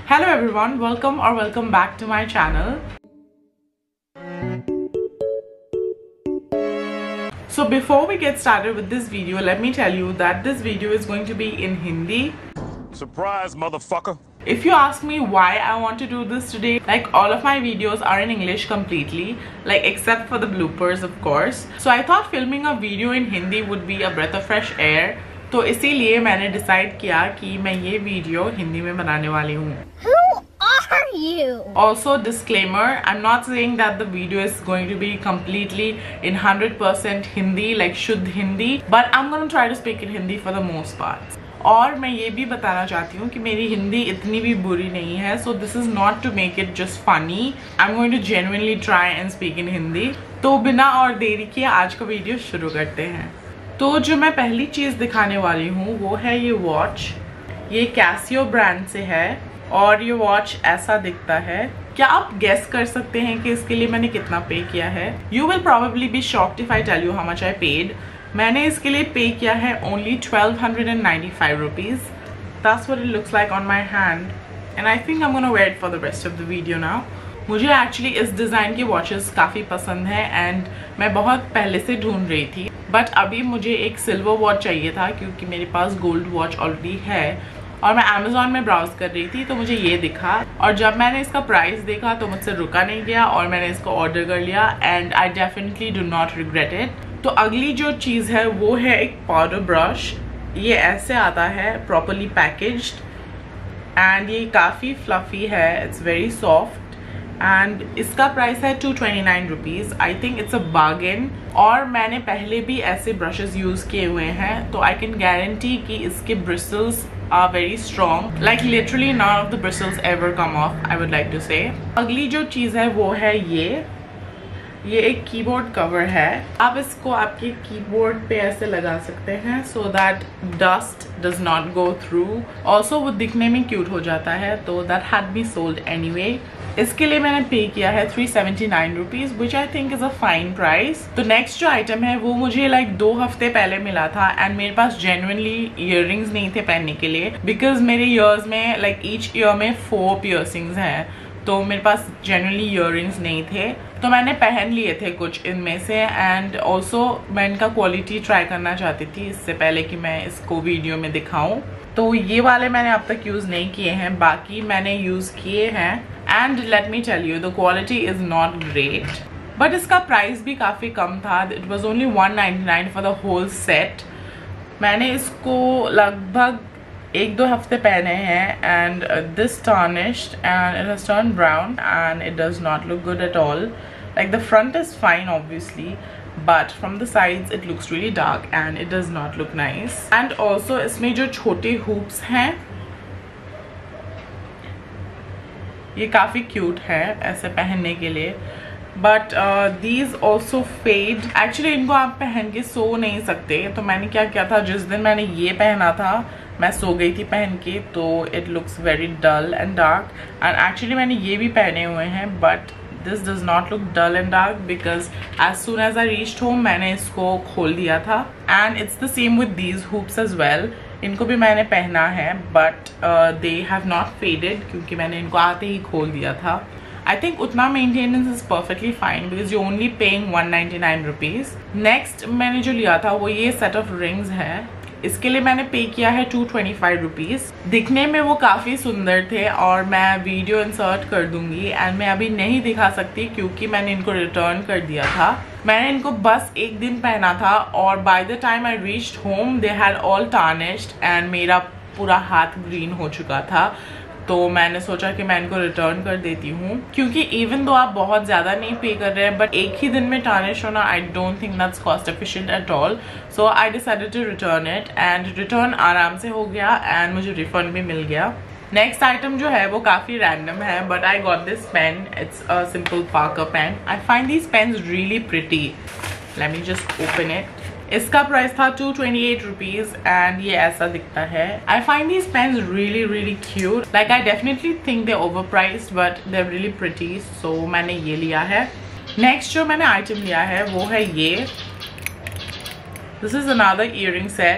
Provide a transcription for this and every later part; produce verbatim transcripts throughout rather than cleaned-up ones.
Hello everyone, welcome or welcome back to my channel. So before we get started with this video, let me tell you that this video is going to be in Hindi. Surprise, motherfucker. If you ask me why I want to do this today, like all of my videos are in English completely, like except for the bloopers of course. So I thought filming a video in Hindi would be a breath of fresh air. तो इसीलिए मैंने decide किया कि मैं ये video Hindi में बनाने वाली हूँ. Who are you? Also disclaimer, I'm not saying that the video is going to be completely in one hundred percent Hindi, like शुद्ध Hindi, but I'm gonna try to speak in Hindi for the most part. और मैं ये भी बताना चाहती हूँ कि मेरी हिंदी इतनी भी बुरी नहीं है, so this is not to make it just funny. I'm going to genuinely try and speak in Hindi. तो बिना और देरी किए आज का वीडियो शुरू करते हैं. तो जो मैं पहली चीज़ दिखाने वाली हूँ वो है ये वॉच. ये कैसियो ब्रांड से है और ये वॉच ऐसा दिखता है. क्या आप गेस कर सकते हैं कि इसके लिए मैंने कितना पे किया है? You will probably be shocked if I tell you how much I paid. मैंने इसके लिए पे किया है only twelve hundred and ninety five rupees. That's what it looks like on my hand and I think I am gonna wear it for the rest of the video now. मुझे actually इस design की watches काफ़ी पसंद है and मैं बहुत पहले से ढूंढ रही थी, बट अभी मुझे एक सिल्वर वॉच चाहिए था क्योंकि मेरे पास गोल्ड वॉच ऑलरेडी है और मैं अमेजोन में ब्राउज कर रही थी तो मुझे ये दिखा और जब मैंने इसका प्राइस देखा तो मुझसे रुका नहीं गया और मैंने इसको ऑर्डर कर लिया and I definitely do not regret it. तो अगली जो चीज़ है वो है एक पाउडर ब्रश. ये ऐसे आता है प्रॉपरली पैकेज्ड एंड ये काफ़ी फ्लफी है. इट्स वेरी सॉफ्ट एंड इसका प्राइस है two twenty nine rupees. I think it's a bargain. और मैंने पहले भी ऐसे ब्रशेस यूज़ किए हुए हैं तो आई कैन गारंटी कि इसके bristles are very strong. Like literally none of the bristles ever come off, I would like to say. अगली जो चीज़ है वो है ये ये एक कीबोर्ड कवर है. आप इसको आपके कीबोर्ड पे ऐसे लगा सकते हैं so that dust does not go through. Also वो दिखने में क्यूट हो जाता है तो that had be sold anyway. इसके लिए मैंने पे किया है three seventy nine rupees which I think is a fine price. तो नेक्स्ट जो आइटम है वो मुझे लाइक like, दो हफ्ते पहले मिला था एंड मेरे पास जेन्युइनली ईयररिंग्स नहीं थे पहनने के लिए बिकॉज मेरे ईयर्स में लाइक ईच ईयर में फोर पियर्सिंग्स हैं तो मेरे पास जेन्युइनली ईयररिंग्स नहीं थे तो मैंने पहन लिए थे कुछ इनमें से एंड ऑल्सो मैं इनका क्वालिटी ट्राई करना चाहती थी इससे पहले कि मैं इसको वीडियो में दिखाऊं. तो ये वाले मैंने अब तक यूज़ नहीं किए हैं, बाकी मैंने यूज़ किए हैं and let me tell you the quality is not great but इसका प्राइस भी काफ़ी कम था. It was only one ninety nine for the whole set. मैंने इसको लगभग एक दो हफ्ते पहने हैं and this tarnished and it has turned brown and it does not look good at all. Like the front is fine obviously but from the sides it looks really dark and it does not look nice. And also इसमें जो छोटे hoops हैं ये काफ़ी cute है ऐसे पहनने के लिए but these also fade. Actually इनको आप पहन के सो नहीं सकते तो मैंने क्या किया था, जिस दिन मैंने ये पहना था मैं सो गई थी पहन के तो it looks very dull and dark. And actually मैंने ये भी पहने हुए हैं but this does not look dull and dark because as soon as I reached home मैंने इसको खोल दिया था. And it's the same with these hoops as well. इनको भी मैंने पहना है but they have not faded क्योंकि मैंने इनको आते ही खोल दिया था. आई थिंक उतना maintenance is perfectly fine because you only paying one ninety nine rupees. Next मैंने जो लिया था वो ये सेट ऑफ रिंग्स है. इसके लिए मैंने पे किया है टू ट्वेंटी फाइव रुपीज़. दिखने में वो काफ़ी सुंदर थे और मैं वीडियो इंसर्ट कर दूंगी एंड मैं अभी नहीं दिखा सकती क्योंकि मैंने इनको रिटर्न कर दिया था. मैंने इनको बस एक दिन पहना था और by the time I reached home they had all tarnished and मेरा पूरा हाथ ग्रीन हो चुका था तो मैंने सोचा कि मैं इनको रिटर्न कर देती हूँ क्योंकि इवन दो आप बहुत ज़्यादा नहीं पे कर रहे हैं बट एक ही दिन में टार्निश होना I don't think that's cost efficient at all. So I decided to return it and return आराम से हो गया एंड मुझे रिफंड भी मिल गया. नेक्स्ट आइटम जो है वो काफ़ी रैंडम है but I got this pen. It's a simple Parker pen. I find these pens really pretty. Let me just open it. इसका प्राइस था two twenty eight rupees and ये ऐसा दिखता है. I find these pens really really cute. Like I definitely think they over priced but they are really pretty so मैंने ये लिया है. नेक्स्ट जो मैंने आइटम लिया है वो है ये. This is another earring set.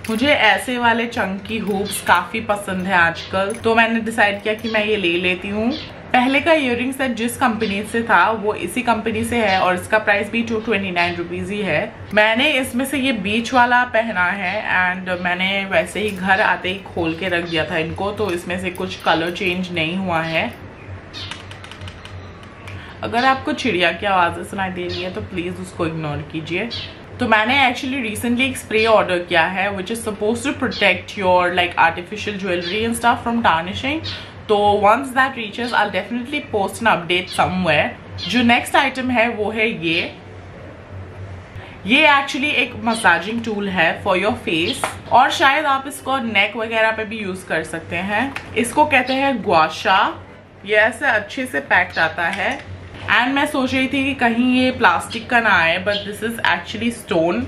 मुझे ऐसे वाले चंकी हुप्स काफी पसंद है आजकल, तो मैंने डिसाइड किया कि मैं ये ले लेती हूँ। पहले का इयररिंग सेट जिस कंपनी से था वो इसी कंपनी से है और इसका प्राइस भी टू ट्वेंटी नाइन रुपीज ही है। मैंने इसमें से ये बीच वाला पहना है एंड मैंने वैसे ही घर आते ही खोल के रख दिया था इनको, तो इसमें से कुछ कलर चेंज नहीं हुआ है। अगर आपको चिड़िया की आवाज़ें सुनाई दे रही है तो प्लीज़ उसको इग्नोर कीजिए। तो मैंने एक्चुअली रिसेंटली एक स्प्रे ऑर्डर किया है which is suppose to protect your like artificial jewellery and stuff from tarnishing. तो once that reaches I definitely post an update somewhere. जो नेक्स्ट आइटम है वो है ये ये एक्चुअली एक मसाजिंग टूल है फॉर योर फेस और शायद आप इसको नेक वगैरह पे भी यूज कर सकते हैं। इसको कहते हैं ग्वाशा। ये ऐसे अच्छे से पैक्ड आता है एंड मैं सोच रही थी कि कहीं ये प्लास्टिक का ना आए, but this is actually stone.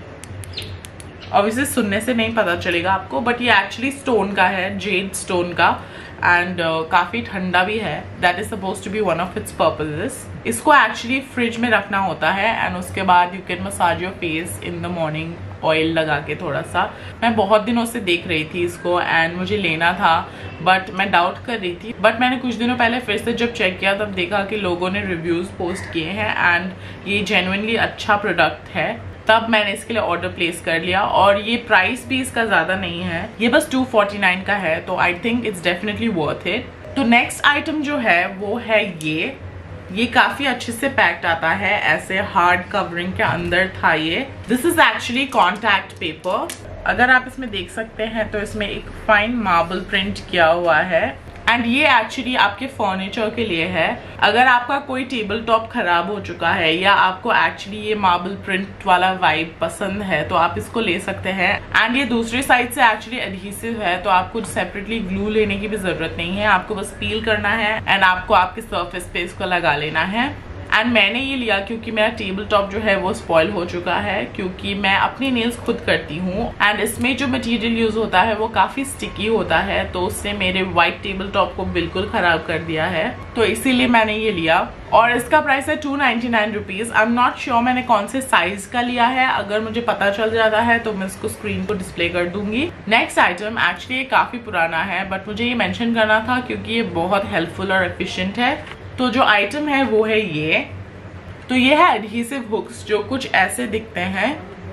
Obviously सुनने से नहीं पता चलेगा आपको, बट ये एक्चुअली स्टोन का है, जेड स्टोन का, एंड uh, काफी ठंडा भी है। That is suppose to be one of its purposes. इसको एक्चुअली फ्रिज में रखना होता है एंड उसके बाद you can massage your face in the morning oil लगा के थोड़ा सा। मैं बहुत दिनों से देख रही थी इसको एंड मुझे लेना था, बट मैं डाउट कर रही थी। बट मैंने कुछ दिनों पहले फिर से जब चेक किया तब देखा कि लोगों ने रिव्यूज पोस्ट किए हैं एंड ये जेन्युइनली अच्छा प्रोडक्ट है, तब मैंने इसके लिए ऑर्डर प्लेस कर लिया। और ये प्राइस भी इसका ज्यादा नहीं है, ये बस टू फोर्टी नाइन का है, तो I think it's definitely worth it. तो नेक्स्ट आइटम जो है वो है ये ये काफी अच्छे से पैक्ड आता है, ऐसे हार्ड कवरिंग के अंदर था ये। This is actually contact paper. अगर आप इसमें देख सकते हैं तो इसमें एक फाइन मार्बल प्रिंट किया हुआ है एंड ये एक्चुअली आपके फर्नीचर के लिए है। अगर आपका कोई टेबल टॉप खराब हो चुका है या आपको एक्चुअली ये मार्बल प्रिंट वाला वाइब पसंद है तो आप इसको ले सकते हैं। एंड ये दूसरी साइड से एक्चुअली एडहेसिव है, तो आपको सेपरेटली ग्लू लेने की भी जरूरत नहीं है, आपको बस पील करना है एंड आपको आपके सरफेस पे इसको लगा लेना है। एंड मैंने ये लिया क्योंकि मेरा टेबल टॉप जो है वो स्पॉइल हो चुका है, क्योंकि मैं अपनी नेल्स खुद करती हूँ एंड इसमें जो मटेरियल यूज होता है वो काफी स्टिकी होता है, तो उससे मेरे व्हाइट टेबल टॉप को बिल्कुल खराब कर दिया है, तो इसीलिए मैंने ये लिया। और इसका प्राइस है two ninety nine rupees. I am not sure मैंने कौन से साइज का लिया है, अगर मुझे पता चल जाता है तो मैं इसको स्क्रीन को डिस्प्ले कर दूंगी। नेक्स्ट आइटम एक्चुअली काफी पुराना है, बट मुझे ये मेंशन करना था क्योंकि ये बहुत हेल्पफुल और एफिशिएंट है। तो जो आइटम है वो है ये। तो ये है एडहेसिव हुक्स जो कुछ ऐसे दिखते हैं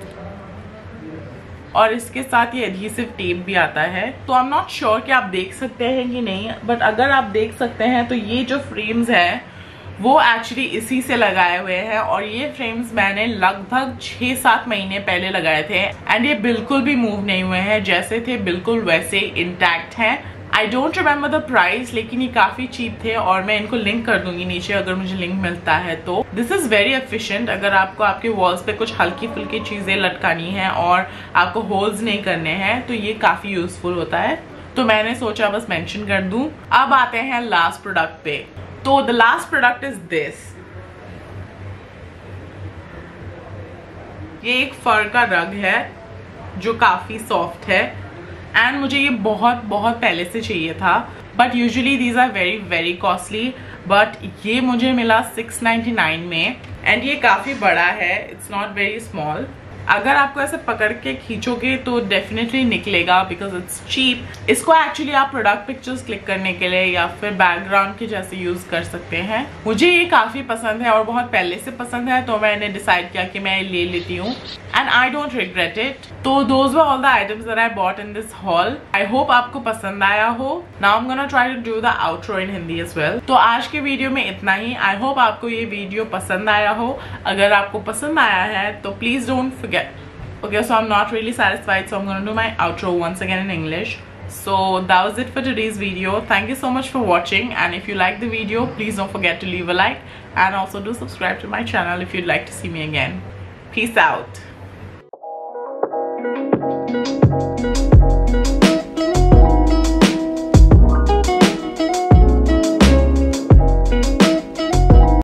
और इसके साथ ये एडहेसिव टेप भी आता है। तो आई एम नॉट श्योर कि आप देख सकते हैं कि नहीं, बट अगर आप देख सकते हैं तो ये जो फ्रेम्स है वो एक्चुअली इसी से लगाए हुए हैं और ये फ्रेम्स मैंने लगभग छह सात महीने पहले लगाए थे एंड ये बिल्कुल भी मूव नहीं हुए हैं, जैसे थे बिल्कुल वैसे इंटैक्ट हैं। I don't remember the price, लेकिन ये काफी चीप थे और मैं इनको लिंक कर दूंगी नीचे अगर मुझे लिंक मिलता है तो। दिस इज वेरी एफिशिएंट अगर आपको आपके वॉल्स पे कुछ हल्की फुल्की चीजें लटकानी है और आपको होल्स नहीं करने हैं, तो ये काफी यूजफुल होता है, तो मैंने सोचा बस मेंशन कर दूं। अब आते हैं लास्ट प्रोडक्ट पे। तो the last product is this. ये एक फर का रग है जो काफी सॉफ्ट है एंड मुझे ये बहुत बहुत पहले से चाहिए था, but usually these are very very costly, but ये मुझे मिला सिक्स नाइन्टी नाइन में एंड ये काफी बड़ा है, इट्स नॉट वेरी स्मॉल। अगर आपको ऐसे पकड़ के खींचोगे तो डेफिनेटली निकलेगा बिकॉज इट्स चीप। इसको एक्चुअली आप प्रोडक्ट पिक्चर्स क्लिक करने के लिए या फिर बैकग्राउंड के जैसे यूज कर सकते हैं। मुझे ये काफी पसंद है और बहुत पहले से पसंद है, तो मैंने डिसाइड किया कि मैं ले लेती हूँ and I don't regret it. तो those were all the items that I bought in this haul. I hope आपको पसंद आया हो। Now I am gonna try to do the outro in Hindi as well. तो आज के वीडियो में इतना ही। आई होप आपको ये वीडियो पसंद आया हो। अगर आपको पसंद आया है तो please don't forget. Okay, so I'm not really satisfied, so I'm going to do my outro once again in English. So that was it for today's video. Thank you so much for watching, and if you like the video, please don't forget to leave a like and also do subscribe to my channel if you'd like to see me again. Peace out.